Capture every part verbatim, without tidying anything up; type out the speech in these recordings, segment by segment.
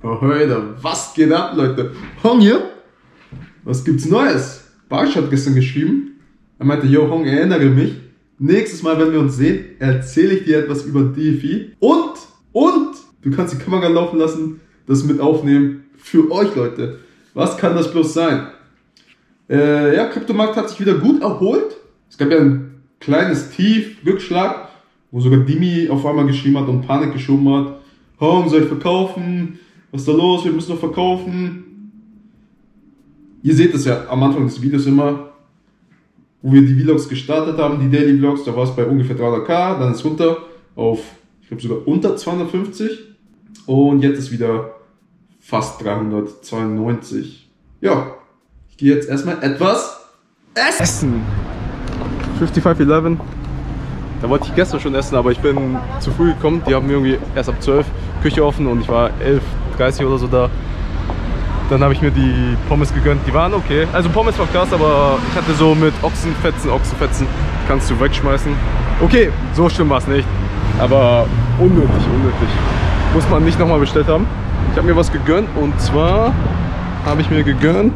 Oh, Alter, was geht ab, Leute? Hong hier? Was gibt's Neues? Barsch hat gestern geschrieben. Er meinte, yo, Hong, erinnere mich. Nächstes Mal, wenn wir uns sehen, erzähle ich dir etwas über D F I. Und, und, du kannst die Kamera laufen lassen, das mit aufnehmen. Für euch, Leute. Was kann das bloß sein? Äh, ja, Kryptomarkt hat sich wieder gut erholt. Es gab ja ein kleines Tief, Rückschlag, wo sogar Dimi auf einmal geschrieben hat und Panik geschoben hat. Hong, soll ich verkaufen? Was ist da los? Wir müssen noch verkaufen. Ihr seht es ja am Anfang des Videos immer, wo wir die Vlogs gestartet haben, die Daily Vlogs, da war es bei ungefähr dreihunderttausend, dann ist es runter auf, ich glaube sogar unter zweihundertfünfzig und jetzt ist wieder fast dreihundertzweiundneunzig. Ja, ich gehe jetzt erstmal etwas essen. fünfundfünfzig elf. Da wollte ich gestern schon essen, aber ich bin zu früh gekommen. Die haben irgendwie erst ab zwölf Küche offen und ich war elf Uhr dreißig oder so da. Dann habe ich mir die Pommes gegönnt. Die waren okay. Also Pommes war krass, aber ich hatte so mit Ochsenfetzen, Ochsenfetzen kannst du wegschmeißen. Okay, so schlimm war es nicht. Aber unnötig, unnötig. Muss man nicht nochmal bestellt haben. Ich habe mir was gegönnt und zwar habe ich mir gegönnt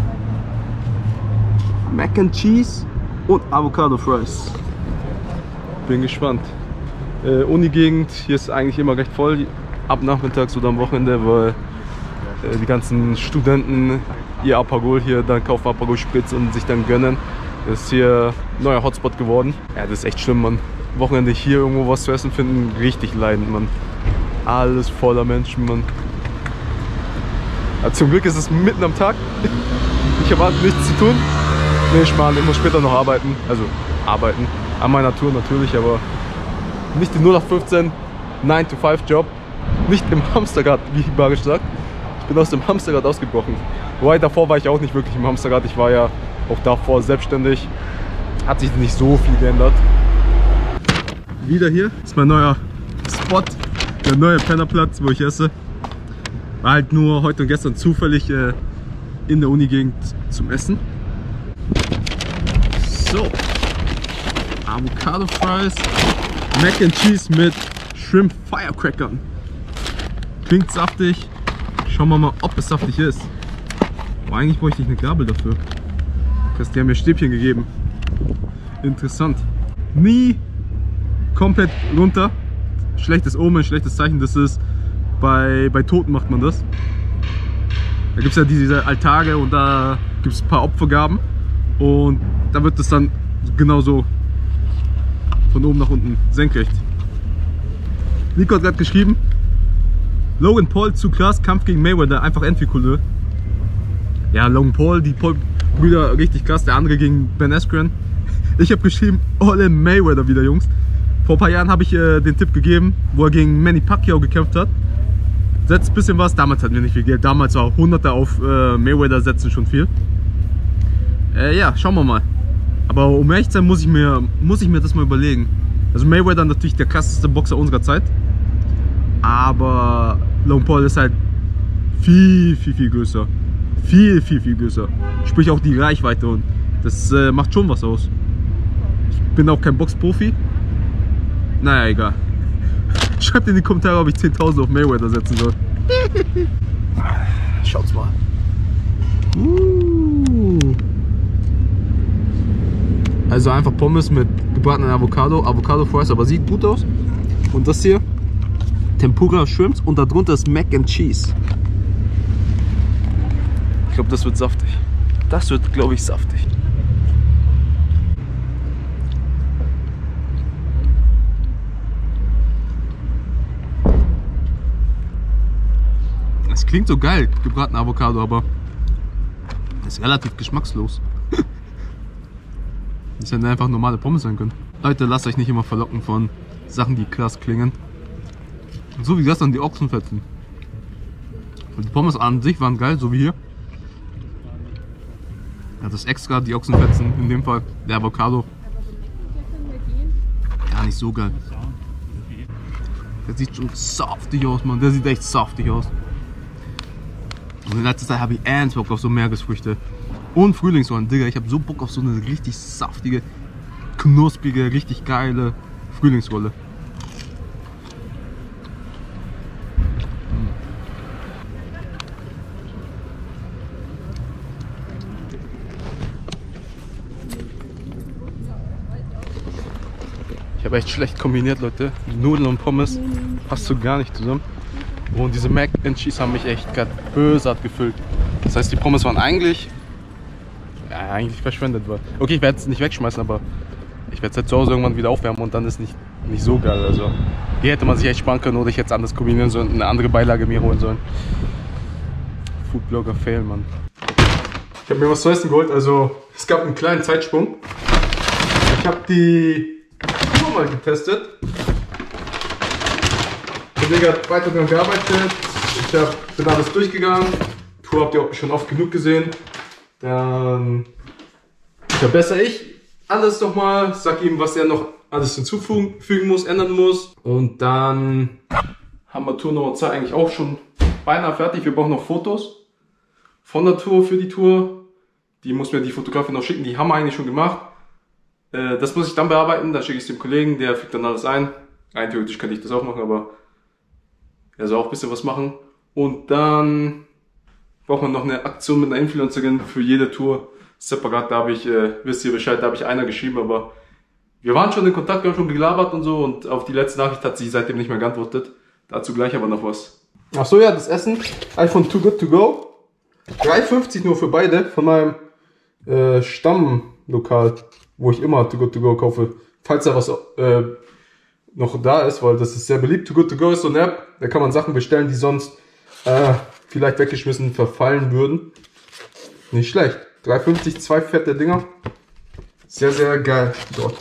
Mac and Cheese und Avocado Fries. Bin gespannt. Äh, Uni-Gegend, hier ist eigentlich immer recht voll, ab nachmittags oder am Wochenende, weil äh, die ganzen Studenten ihr Apagol hier dann kaufen, Apagol Spritz und sich dann gönnen. Das ist hier ein neuer Hotspot geworden. Ja, das ist echt schlimm, Mann. Wochenende hier irgendwo was zu essen finden, richtig leidend, Mann. Alles voller Menschen, Mann. Ja, zum Glück ist es mitten am Tag. Ich habe halt nichts zu tun. Nee, Schmarrn, ich muss später noch arbeiten. Also arbeiten. An meiner Tour natürlich, aber nicht die null acht fünfzehn nine to five Job. Nicht im Hamsterrad, wie Barisch sagt. Ich bin aus dem Hamsterrad ausgebrochen. Wobei, davor war ich auch nicht wirklich im Hamsterrad. Ich war ja auch davor selbstständig. Hat sich nicht so viel geändert. Wieder hier ist mein neuer Spot. Der neue Pennerplatz, wo ich esse. War halt nur heute und gestern zufällig äh, in der Uni-Gegend zum Essen. So. Avocado Fries, Mac and Cheese mit Shrimp Firecrackern. Klingt saftig. Schauen wir mal, ob es saftig ist. Aber eigentlich bräuchte ich eine Gabel dafür. Die haben mir Stäbchen gegeben. Interessant. Nie komplett runter. Schlechtes Omen, schlechtes Zeichen. Das ist bei, bei Toten macht man das. Da gibt es ja diese Altage und da gibt es ein paar Opfergaben. Und da wird es dann genauso von oben nach unten senkrecht. Nico hat gerade geschrieben, Logan Paul zu krass, Kampf gegen Mayweather, einfach Envy-Couleur. Ja, Logan Paul, die Paul-Brüder richtig krass, der andere gegen Ben Askren. Ich habe geschrieben, Ole Mayweather wieder, Jungs. Vor ein paar Jahren habe ich äh, den Tipp gegeben, wo er gegen Manny Pacquiao gekämpft hat. Setzt ein bisschen was, damals hatten wir nicht viel Geld, damals war Hunderter auf äh, Mayweather setzen schon viel. Äh, ja, schauen wir mal. Aber um ehrlich zu sein, muss ich, mir, muss ich mir das mal überlegen. Also Mayweather natürlich der krasseste Boxer unserer Zeit. Aber Logan Paul ist halt viel, viel, viel größer. Viel, viel, viel größer. Sprich auch die Reichweite und das äh, macht schon was aus. Ich bin auch kein Boxprofi. Naja, egal. Schreibt in die Kommentare, ob ich zehntausend auf Mayweather setzen soll. Schaut's mal. Uh. Also einfach Pommes mit gebratenen Avocado, Avocado Fries, aber sieht gut aus. Und das hier, Tempura Shrimps und darunter ist Mac and Cheese. Ich glaube, das wird saftig. Das wird, glaube ich, saftig. Es klingt so geil, gebratener Avocado, aber ist relativ geschmackslos. Das hätten einfach normale Pommes sein können. Leute, lasst euch nicht immer verlocken von Sachen, die krass klingen. So wie gestern die Ochsenfetzen. Und die Pommes an sich waren geil, so wie hier. Ja, das extra, die Ochsenfetzen, in dem Fall der Avocado. Gar nicht so geil. Der sieht schon saftig aus, Mann. Der sieht echt saftig aus. Und in letzter Zeit habe ich ernst Bock auf so Meeresfrüchte. Und Frühlingsrollen, Digga, ich habe so Bock auf so eine richtig saftige, knusprige, richtig geile Frühlingsrolle. Ich habe echt schlecht kombiniert, Leute. Nudeln und Pommes passt so gar nicht zusammen. Und diese Mac and Cheese haben mich echt gerade bösartig gefüllt. Das heißt, die Pommes waren eigentlich, ja, eigentlich verschwendet. War. Okay, ich werde es nicht wegschmeißen, aber ich werde es halt zu Hause irgendwann wieder aufwärmen und dann ist nicht, nicht so geil. Also hier hätte man sich echt sparen können oder ich hätte es anders kombinieren sollen, eine andere Beilage mir holen sollen. Foodblogger fail, Mann. Ich habe mir was zu essen geholt, also es gab einen kleinen Zeitsprung. Ich habe die Tour mal getestet. Der Kollege hat weiter daran gearbeitet. Ich hab, bin alles durchgegangen. Die Tour habt ihr auch schon oft genug gesehen. Dann verbessere ich alles nochmal, sag ihm, was er noch alles hinzufügen muss, ändern muss. Und dann haben wir Tour Nummer zwei eigentlich auch schon beinahe fertig. Wir brauchen noch Fotos von der Tour für die Tour. Die muss mir die Fotografin noch schicken, die haben wir eigentlich schon gemacht. Äh, das muss ich dann bearbeiten, da schicke ich es dem Kollegen, der fügt dann alles ein. Rein theoretisch könnte ich das auch machen, aber er soll auch ein bisschen was machen. Und dann braucht man noch eine Aktion mit einer Influencerin für jede Tour. Separat, da habe ich, äh, wisst ihr Bescheid, da habe ich einer geschrieben, aber wir waren schon in Kontakt, wir haben schon gelabert und so und auf die letzte Nachricht hat sie seitdem nicht mehr geantwortet. Dazu gleich aber noch was. Ach so, ja, das Essen. iPhone Too Good To Go. drei fünfzig nur für beide von meinem äh, Stammlokal, wo ich immer Too Good To Go kaufe. Falls da was äh, noch da ist, weil das ist sehr beliebt. Too Good To Go ist so eine App, da kann man Sachen bestellen, die sonst äh, vielleicht weggeschmissen verfallen würden. Nicht schlecht. drei fünfzig, zwei fette Dinger. Sehr, sehr geil dort.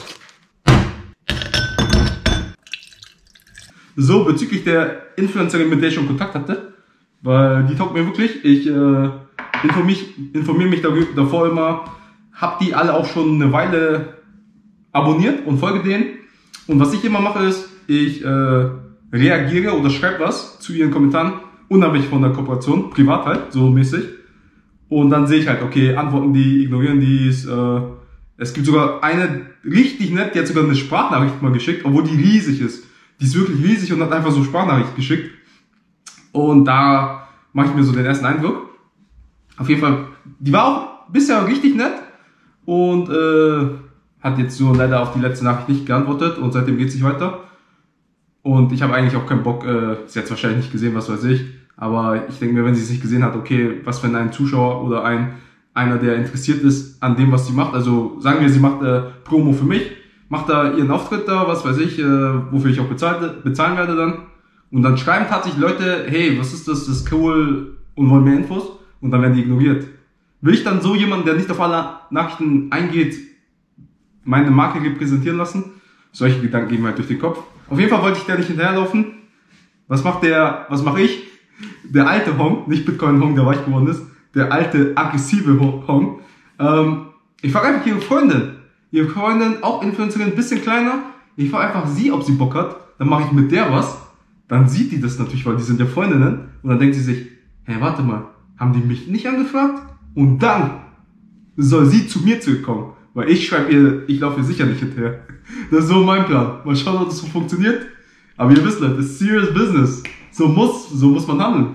So, bezüglich der Influencerin, mit der ich schon Kontakt hatte, weil die taugt mir wirklich. Ich äh, informiere informier mich davor immer, hab die alle auch schon eine Weile abonniert und folge denen. Und was ich immer mache ist, ich äh, reagiere oder schreibe was zu ihren Kommentaren, unabhängig von der Kooperation, privat halt, so mäßig. Und dann sehe ich halt, okay, antworten die, ignorieren die es. Äh, es gibt sogar eine richtig nett, die hat sogar eine Sprachnachricht mal geschickt, obwohl die riesig ist. Die ist wirklich riesig und hat einfach so Sprachnachricht geschickt. Und da mache ich mir so den ersten Eindruck. Auf jeden Fall, die war auch bisher richtig nett und äh, hat jetzt nur leider auf die letzte Nachricht nicht geantwortet und seitdem geht es nicht weiter. Und ich habe eigentlich auch keinen Bock, äh, sie hat es wahrscheinlich nicht gesehen, was weiß ich. Aber ich denke mir, wenn sie es nicht gesehen hat, okay, was wenn ein Zuschauer oder ein einer, der interessiert ist an dem, was sie macht, also sagen wir, sie macht äh, Promo für mich, macht da ihren Auftritt da, was weiß ich, äh, wofür ich auch bezahlt, bezahlen werde dann. Und dann schreiben tatsächlich Leute, hey, was ist das, das ist cool und wollen mehr Infos. Und dann werden die ignoriert. Will ich dann so jemanden, der nicht auf alle Nachrichten eingeht, meine Marke repräsentieren lassen? Solche Gedanken gehen mir halt durch den Kopf. Auf jeden Fall wollte ich der nicht hinterherlaufen. Was macht der, was mache ich? Der alte Hong, nicht Bitcoin Hong, der weich geworden ist, der alte, aggressive Hong. Ähm, ich frage einfach ihre Freundin. Ihre Freundin, auch Influencerin, ein bisschen kleiner. Ich frage einfach sie, ob sie Bock hat. Dann mache ich mit der was. Dann sieht die das natürlich, weil die sind ja Freundinnen. Und dann denkt sie sich, hey, warte mal, haben die mich nicht angefragt? Und dann soll sie zu mir zurückkommen. Weil ich schreibe ihr, ich laufe ihr sicher nicht hinterher. Das ist so mein Plan. Mal schauen, ob das so funktioniert. Aber ihr wisst, Leute, das ist serious business. So muss, so muss man handeln.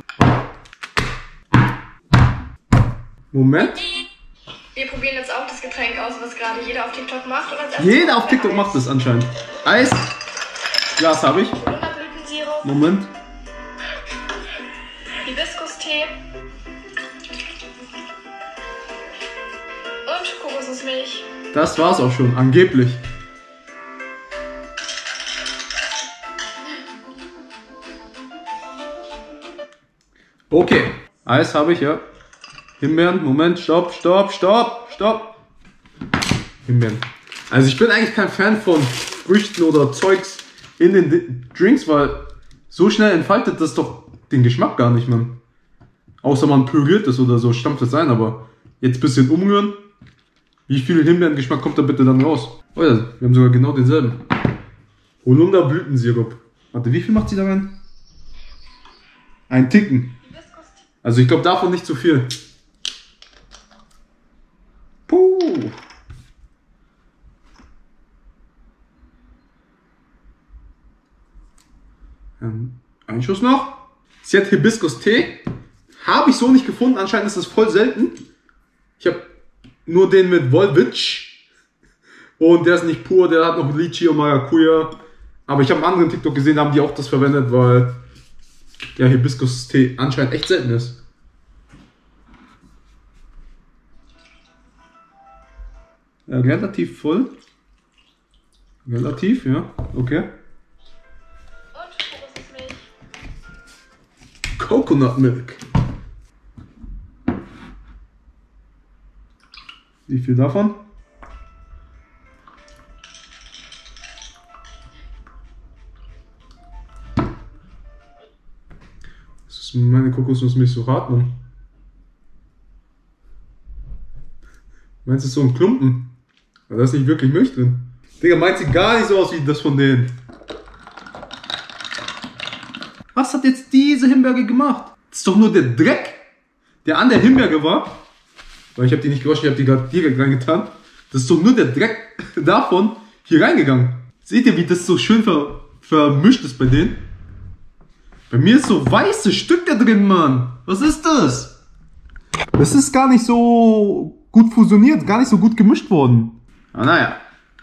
Moment. Wir probieren jetzt auch das Getränk aus, was gerade jeder auf TikTok macht. Und als jeder auf TikTok macht das anscheinend. Eis. Glas habe ich. Holunderblütensirup. Moment. Hibiskus-Tee. Und Kokosnussmilch. Das war's auch schon, angeblich. Okay, Eis habe ich, ja. Himbeeren, Moment, stopp, stopp, stopp, stopp. Himbeeren. Also ich bin eigentlich kein Fan von Früchten oder Zeugs in den Drinks, weil so schnell entfaltet das doch den Geschmack gar nicht, man. Außer man püriert es oder so, stampft es ein, aber jetzt ein bisschen umrühren. Wie viel Himbeerengeschmack kommt da bitte dann raus? Oh ja, wir haben sogar genau denselben. Holunderblütensirup. Warte, wie viel macht sie da rein? Ein Ticken. Also ich glaube davon nicht zu viel. Puh. Ähm, ein Schuss noch. Sie hat Hibiskus-Tee. Habe ich so nicht gefunden. Anscheinend ist das voll selten. Ich habe nur den mit Volvic. Und der ist nicht pur, der hat noch Lychee und Maracuja. Aber ich habe einen anderen TikTok gesehen, da haben die auch das verwendet, weil ja Hibiskus-Tee anscheinend echt selten ist. Ja, relativ voll. Relativ, ja, okay. Und Kokosmilch. Coconut Milk. Wie viel davon? Das ist meine Kokosnussmilch so hart, Mann. Meinst du, so ein Klumpen? Aber da ist nicht wirklich Milch drin. Digga, meint sie gar nicht so aus wie das von denen. Was hat jetzt diese Himbeere gemacht? Das ist doch nur der Dreck, der an der Himbeere war. Weil ich habe die nicht gewaschen, ich habe die gerade direkt reingetan. Das ist doch nur der Dreck davon hier reingegangen. Seht ihr, wie das so schön ver vermischt ist bei denen? Bei mir ist so weiße Stücke drin, Mann. Was ist das? Das ist gar nicht so gut fusioniert, gar nicht so gut gemischt worden. Ah, naja.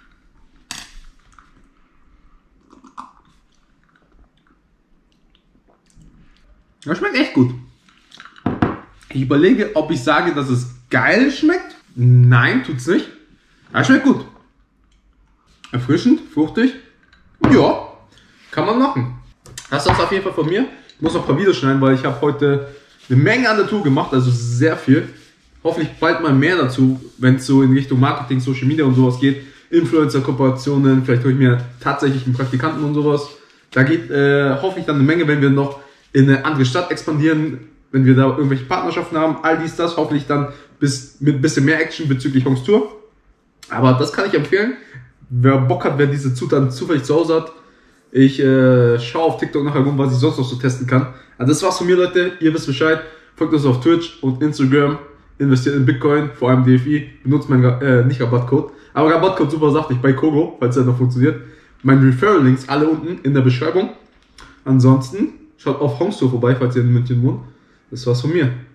Das schmeckt echt gut. Ich überlege, ob ich sage, dass es geil schmeckt. Nein, tut's nicht. Aber schmeckt gut. Erfrischend, fruchtig. Ja, kann man machen. Das ist auf jeden Fall von mir. Ich muss noch ein paar Videos schneiden, weil ich habe heute eine Menge an der Tour gemacht, also sehr viel. Hoffentlich bald mal mehr dazu, wenn es so in Richtung Marketing, Social Media und sowas geht. Influencer-Kooperationen, vielleicht hole ich mir tatsächlich einen Praktikanten und sowas. Da geht äh, hoffentlich dann eine Menge, wenn wir noch in eine andere Stadt expandieren, wenn wir da irgendwelche Partnerschaften haben, all dies, das, hoffentlich dann bis, mit ein bisschen mehr Action bezüglich Hongs Tour. Aber das kann ich empfehlen. Wer Bock hat, wer diese Zutaten zufällig zu Hause hat, ich äh, schaue auf TikTok nachher rum, was ich sonst noch so testen kann. Also das war's von mir, Leute. Ihr wisst Bescheid. Folgt uns auf Twitch und Instagram. Investiert in Bitcoin, vor allem D F I. Benutzt meinen, äh, nicht Rabattcode. Aber Rabattcode super saftig bei Kogo, falls der noch funktioniert. Meine Referral-Links alle unten in der Beschreibung. Ansonsten schaut auf Hongs Tour vorbei, falls ihr in München wohnt. Das war's von mir.